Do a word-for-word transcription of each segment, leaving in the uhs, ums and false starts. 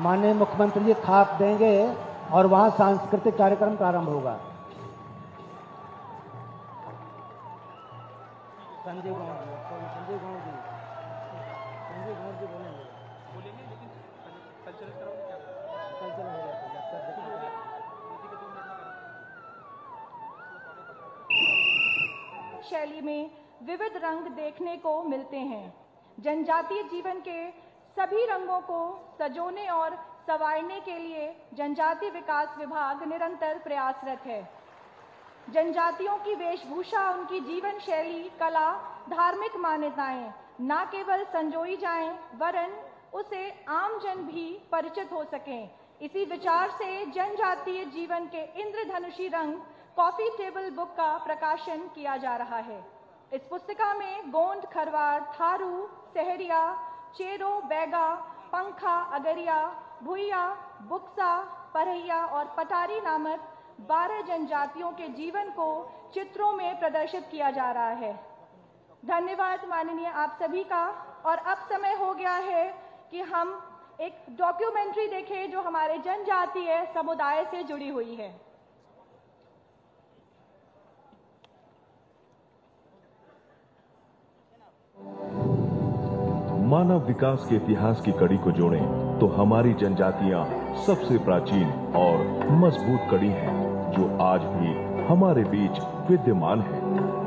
माननीय मुख्यमंत्री जी थाप देंगे और वहां सांस्कृतिक कार्यक्रम प्रारंभ होगा। संजय गौड़ जी, संजय गौड़ जी, संजय गौड़ जी बोलेंगे बोलेंगे लेकिन कल्चरल करोगे क्या? कल्चरल हो गया शैली में विविध रंग देखने को मिलते हैं। जनजातीय जीवन के सभी रंगों को सजोने और संवारने के लिए जनजातीय विकास विभाग निरंतर प्रयासरत है। जनजातियों की वेशभूषा, उनकी जीवन शैली, कला, धार्मिक मान्यताएं न केवल संजोई जाएं, वरन उसे आम जन भी परिचित हो सकें। इसी विचार से जनजातीय जीवन के इंद्रधनुषी रंग कॉफी टेबल बुक का प्रकाशन किया जा रहा है। इस पुस्तिका में गोंड, खरवार, थारू, सहरिया, चेरो, बैगा, पंखा, अगरिया, भुइया, बुक्सा, परहिया और पटारी नामक बारह जनजातियों के जीवन को चित्रों में प्रदर्शित किया जा रहा है। धन्यवाद माननीय आप सभी का। और अब समय हो गया है कि हम एक डॉक्यूमेंट्री देखें जो हमारे जनजातीय समुदाय से जुड़ी हुई है। मानव विकास के इतिहास की कड़ी को जोड़ें तो हमारी जनजातियां सबसे प्राचीन और मजबूत कड़ी है जो आज भी हमारे बीच विद्यमान है।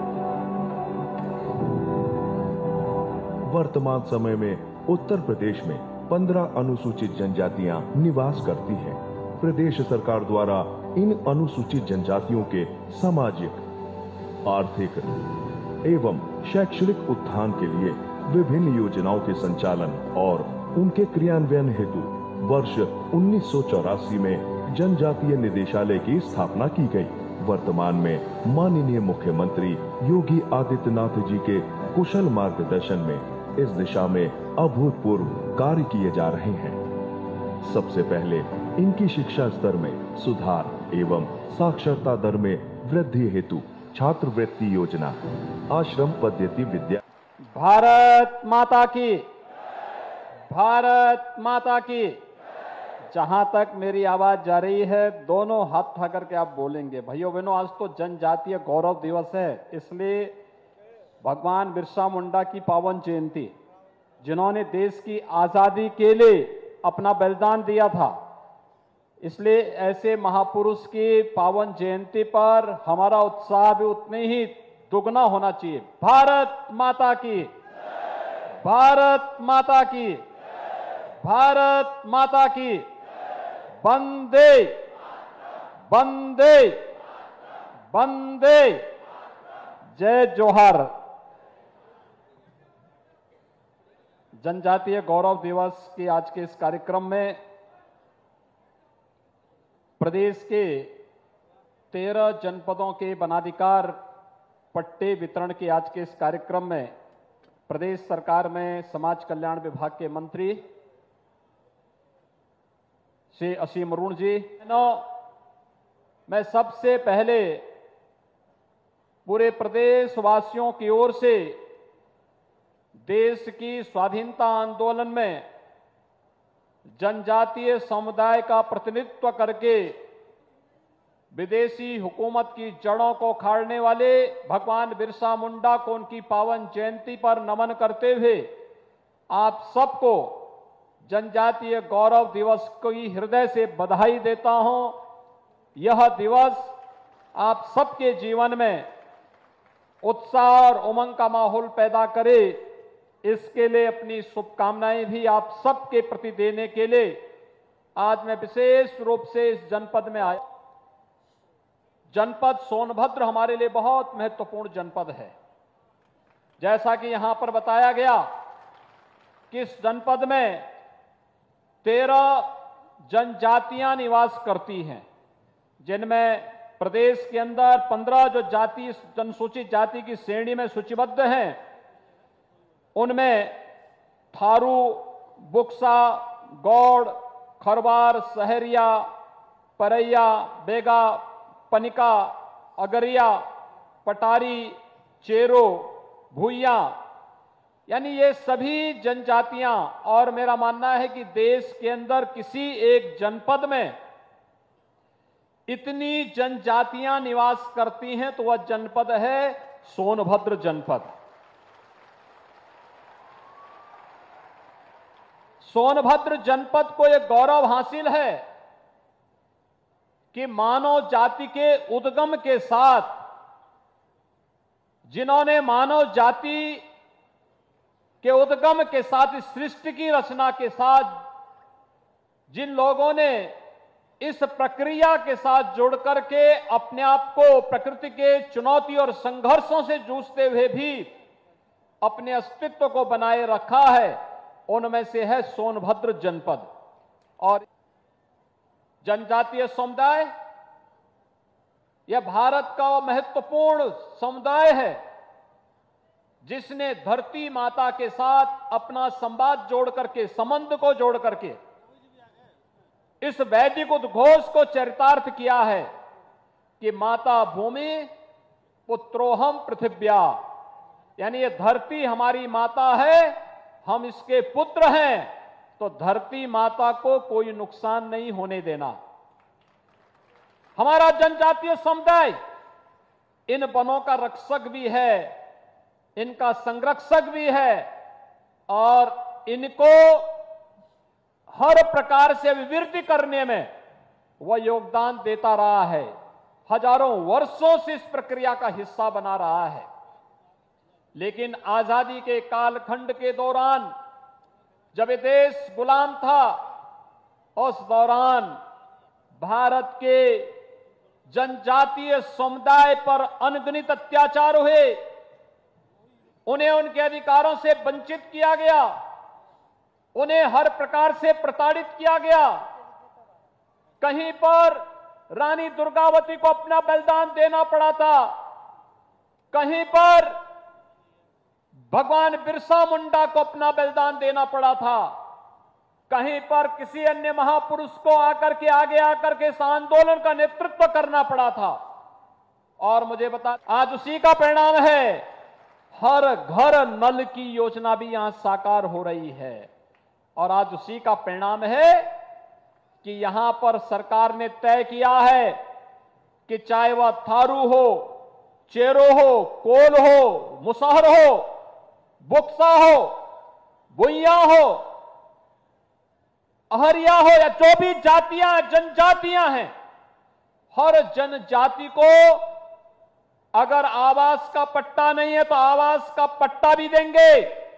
वर्तमान समय में उत्तर प्रदेश में पंद्रह अनुसूचित जनजातियां निवास करती हैं। प्रदेश सरकार द्वारा इन अनुसूचित जनजातियों के सामाजिक, आर्थिक एवं शैक्षणिक उत्थान के लिए विभिन्न योजनाओं के संचालन और उनके क्रियान्वयन हेतु वर्ष उन्नीस सौ चौरासी में जनजातीय निदेशालय की स्थापना की गई। वर्तमान में माननीय मुख्यमंत्री योगी आदित्यनाथ जी के कुशल मार्गदर्शन में इस दिशा में अभूतपूर्व कार्य किए जा रहे हैं। सबसे पहले इनकी शिक्षा स्तर में सुधार एवं साक्षरता दर में वृद्धि हेतु छात्रवृत्ति योजना, आश्रम पद्धति विद्या। भारत माता की, भारत माता की। जहां तक मेरी आवाज जा रही है, दोनों हाथ उठा करके आप बोलेंगे। भाइयों बहनों, आज तो जनजातीय गौरव दिवस है, इसलिए भगवान बिरसा मुंडा की पावन जयंती, जिन्होंने देश की आजादी के लिए अपना बलिदान दिया था, इसलिए ऐसे महापुरुष की पावन जयंती पर हमारा उत्साह भी उतने ही दुगना होना चाहिए। भारत माता की, भारत माता की, भारत माता की। वंदे वंदे वंदे, जय जोहार। जनजातीय गौरव दिवस के आज के इस कार्यक्रम में प्रदेश के तेरह जनपदों के वनाधिकार पट्टे वितरण के आज के इस कार्यक्रम में प्रदेश सरकार में समाज कल्याण विभाग के मंत्री श्री असीम अरुण जी, मैं सबसे पहले पूरे प्रदेश वासियों की ओर से देश की स्वाधीनता आंदोलन में जनजातीय समुदाय का प्रतिनिधित्व करके विदेशी हुकूमत की जड़ों को उखाड़ने वाले भगवान बिरसा मुंडा को उनकी पावन जयंती पर नमन करते हुए आप सबको जनजातीय गौरव दिवस की हृदय से बधाई देता हूं। यह दिवस आप सबके जीवन में उत्साह और उमंग का माहौल पैदा करे, इसके लिए अपनी शुभकामनाएं भी आप सबके प्रति देने के लिए आज मैं विशेष रूप से इस जनपद में आया। जनपद सोनभद्र हमारे लिए बहुत महत्वपूर्ण जनपद है। जैसा कि यहां पर बताया गया कि इस जनपद में तेरह जनजातियां निवास करती हैं, जिनमें प्रदेश के अंदर पंद्रह जो जाति अनुसूचित जाति की श्रेणी में सूचीबद्ध हैं, उनमें थारू, बुक्सा, गौड़, खरवार, सहरिया, परैया, बेगा, पनिका, अगरिया, पटारी, चेरो, भुइया, यानी ये सभी जनजातियां, और मेरा मानना है कि देश के अंदर किसी एक जनपद में इतनी जनजातियां निवास करती हैं तो वह जनपद है सोनभद्र जनपद। सोनभद्र जनपद को यह गौरव हासिल है कि मानव जाति के उद्गम के साथ, जिन्होंने मानव जाति के उद्गम के साथ, इस सृष्टि की रचना के साथ, जिन लोगों ने इस प्रक्रिया के साथ जुड़ करके अपने आप को प्रकृति के चुनौती और संघर्षों से जूझते हुए भी अपने अस्तित्व को बनाए रखा है, उनमें से है सोनभद्र जनपद। और जनजातीय समुदाय यह भारत का महत्वपूर्ण समुदाय है जिसने धरती माता के साथ अपना संवाद जोड़ करके, संबंध को जोड़ करके इस वैदिक उद्घोष को चरितार्थ किया है कि माता भूमि पुत्रोहम पृथिव्या, यानी ये धरती हमारी माता है, हम इसके पुत्र हैं, तो धरती माता को कोई नुकसान नहीं होने देना। हमारा जनजातीय समुदाय इन वनों का रक्षक भी है, इनका संरक्षक भी है, और इनको हर प्रकार से अभिवृद्धि करने में वह योगदान देता रहा है। हजारों वर्षों से इस प्रक्रिया का हिस्सा बना रहा है। लेकिन आजादी के कालखंड के दौरान जब ये देश गुलाम था, उस दौरान भारत के जनजातीय समुदाय पर अनगिनत अत्याचार हुए, उन्हें उनके अधिकारों से वंचित किया गया, उन्हें हर प्रकार से प्रताड़ित किया गया। कहीं पर रानी दुर्गावती को अपना बलिदान देना पड़ा था, कहीं पर भगवान बिरसा मुंडा को अपना बलिदान देना पड़ा था, कहीं पर किसी अन्य महापुरुष को आकर के आगे आकर के इस आंदोलन का नेतृत्व करना पड़ा था। और मुझे बता, आज उसी का परिणाम है, हर घर नल की योजना भी यहां साकार हो रही है। और आज उसी का परिणाम है कि यहां पर सरकार ने तय किया है कि चाहे वह थारू हो, चेरो हो, कोल हो, मुसहर हो, बुक्सा हो, भुइया हो, अहरिया हो, या जो भी जातियां जनजातियां हैं, हर जनजाति को अगर आवास का पट्टा नहीं है तो आवास का पट्टा भी देंगे।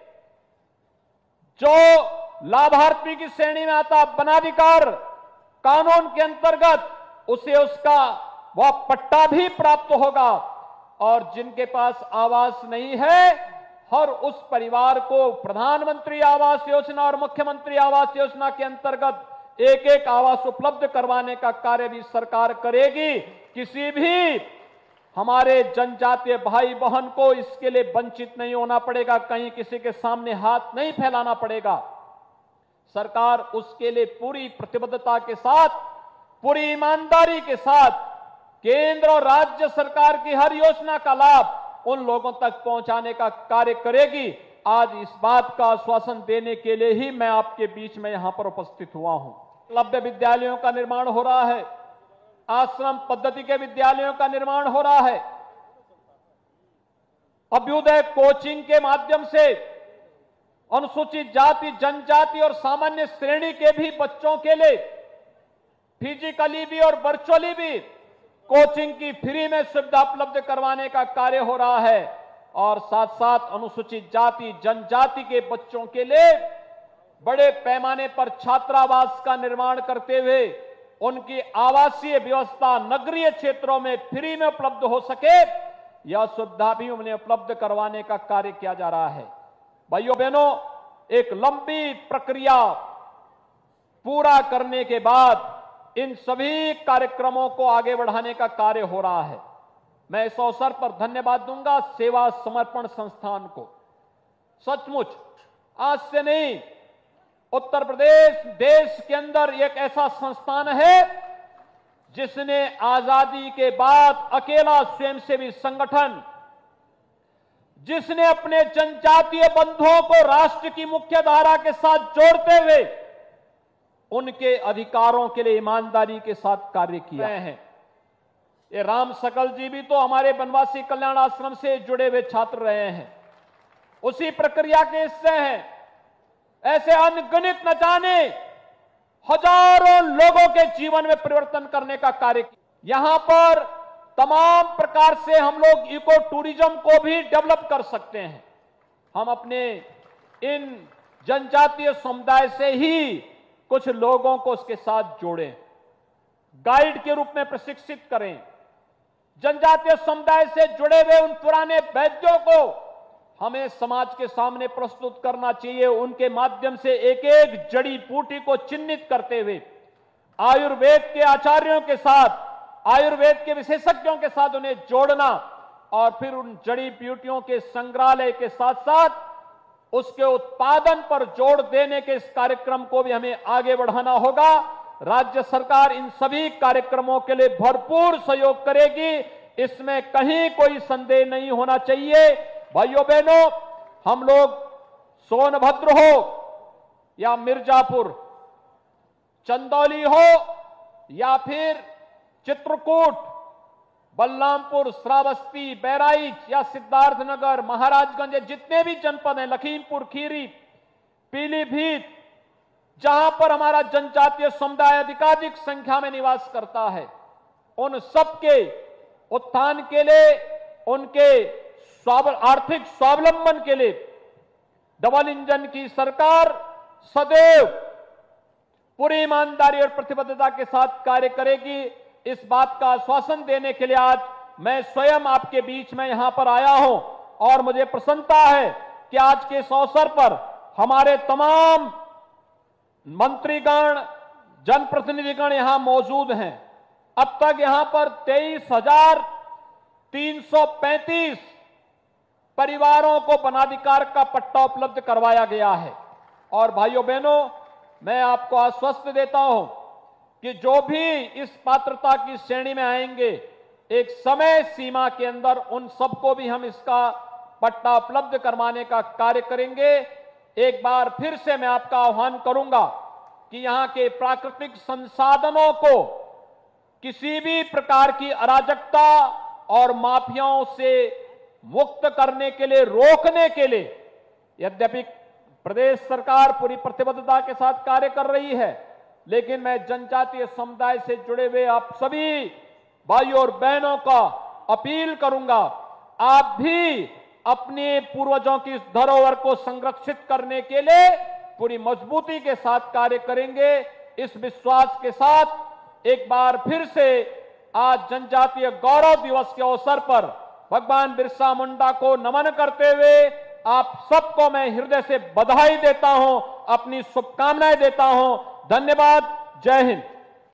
जो लाभार्थी की श्रेणी में आता वनाधिकार कानून के अंतर्गत, उसे उसका वह पट्टा भी प्राप्त होगा। और जिनके पास आवास नहीं है, हर उस परिवार को प्रधानमंत्री आवास योजना और मुख्यमंत्री आवास योजना के अंतर्गत एक एक आवास उपलब्ध करवाने का कार्य भी सरकार करेगी। किसी भी हमारे जनजातीय भाई बहन को इसके लिए वंचित नहीं होना पड़ेगा, कहीं किसी के सामने हाथ नहीं फैलाना पड़ेगा। सरकार उसके लिए पूरी प्रतिबद्धता के साथ, पूरी ईमानदारी के साथ केंद्र और राज्य सरकार की हर योजना का लाभ उन लोगों तक पहुंचाने का कार्य करेगी। आज इस बात का आश्वासन देने के लिए ही मैं आपके बीच में यहां पर उपस्थित हुआ हूं। एकलव्य विद्यालयों का निर्माण हो रहा है, आश्रम पद्धति के विद्यालयों का निर्माण हो रहा है, अभ्युदय कोचिंग के माध्यम से अनुसूचित जाति, जनजाति और सामान्य श्रेणी के भी बच्चों के लिए फिजिकली भी और वर्चुअली भी कोचिंग की फ्री में सुविधा उपलब्ध करवाने का कार्य हो रहा है। और साथ साथ अनुसूचित जाति, जनजाति के बच्चों के लिए बड़े पैमाने पर छात्रावास का निर्माण करते हुए उनकी आवासीय व्यवस्था नगरीय क्षेत्रों में फ्री में उपलब्ध हो सके, यह सुविधा भी उन्हें उपलब्ध करवाने का कार्य किया जा रहा है। भाइयों बहनों, एक लंबी प्रक्रिया पूरा करने के बाद इन सभी कार्यक्रमों को आगे बढ़ाने का कार्य हो रहा है। मैं इस अवसर पर धन्यवाद दूंगा सेवा समर्पण संस्थान को। सचमुच आज से नहीं, उत्तर प्रदेश देश के अंदर एक ऐसा संस्थान है जिसने आजादी के बाद अकेला स्वयंसेवी संगठन जिसने अपने जनजातीय बंधुओं को राष्ट्र की मुख्य धारा के साथ जोड़ते हुए उनके अधिकारों के लिए ईमानदारी के साथ कार्य किया है। ये राम सकल जी भी तो हमारे बनवासी कल्याण आश्रम से जुड़े हुए छात्र रहे हैं, उसी प्रक्रिया के हिस्से हैं। ऐसे अनगिनत न जाने हजारों लोगों के जीवन में परिवर्तन करने का कार्य किया। यहां पर तमाम प्रकार से हम लोग इको टूरिज्म को भी डेवलप कर सकते हैं। हम अपने इन जनजातीय समुदाय से ही कुछ लोगों को उसके साथ जोड़ें, गाइड के रूप में प्रशिक्षित करें। जनजातीय समुदाय से जुड़े हुए उन पुराने वैद्यों को हमें समाज के सामने प्रस्तुत करना चाहिए। उनके माध्यम से एक एक जड़ी बूटी को चिन्हित करते हुए आयुर्वेद के आचार्यों के साथ, आयुर्वेद के विशेषज्ञों के साथ उन्हें जोड़ना और फिर उन जड़ी बूटियों के संग्रहालय के साथ साथ उसके उत्पादन पर जोर देने के इस कार्यक्रम को भी हमें आगे बढ़ाना होगा। राज्य सरकार इन सभी कार्यक्रमों के लिए भरपूर सहयोग करेगी, इसमें कहीं कोई संदेह नहीं होना चाहिए। भाइयों बहनों, हम लोग सोनभद्र हो या मिर्जापुर, चंदौली हो या फिर चित्रकूट, बलरामपुर, श्रावस्ती, बहराइच या सिद्धार्थनगर, महाराजगंज, जितने भी जनपद हैं, लखीमपुर खीरी, पीलीभीत, जहां पर हमारा जनजातीय समुदाय अधिकाधिक संख्या में निवास करता है, उन सबके उत्थान के लिए, उनके आर्थिक स्वावलंबन के लिए डबल इंजन की सरकार सदैव पूरी ईमानदारी और प्रतिबद्धता के साथ कार्य करेगी। इस बात का आश्वासन देने के लिए आज मैं स्वयं आपके बीच में यहां पर आया हूं और मुझे प्रसन्नता है कि आज के इस अवसर पर हमारे तमाम मंत्रीगण, जनप्रतिनिधिगण यहां मौजूद हैं। अब तक यहां पर तेईस हजार तीन सौ पैंतीस परिवारों को वनाधिकार का पट्टा उपलब्ध करवाया गया है। और भाइयों बहनों, मैं आपको आश्वस्त देता हूं कि जो भी इस पात्रता की श्रेणी में आएंगे, एक समय सीमा के अंदर उन सबको भी हम इसका पट्टा उपलब्ध करवाने का कार्य करेंगे। एक बार फिर से मैं आपका आह्वान करूंगा कि यहां के प्राकृतिक संसाधनों को किसी भी प्रकार की अराजकता और माफियाओं से मुक्त करने के लिए, रोकने के लिए, यद्यपि प्रदेश सरकार पूरी प्रतिबद्धता के साथ कार्य कर रही है, लेकिन मैं जनजातीय समुदाय से जुड़े हुए आप सभी भाइयों और बहनों का अपील करूंगा, आप भी अपने पूर्वजों की इस धरोहर को संरक्षित करने के लिए पूरी मजबूती के साथ कार्य करेंगे। इस विश्वास के साथ एक बार फिर से आज जनजातीय गौरव दिवस के अवसर पर भगवान बिरसा मुंडा को नमन करते हुए आप सबको मैं हृदय से बधाई देता हूं, अपनी शुभकामनाएं देता हूं। धन्यवाद। जय हिंद।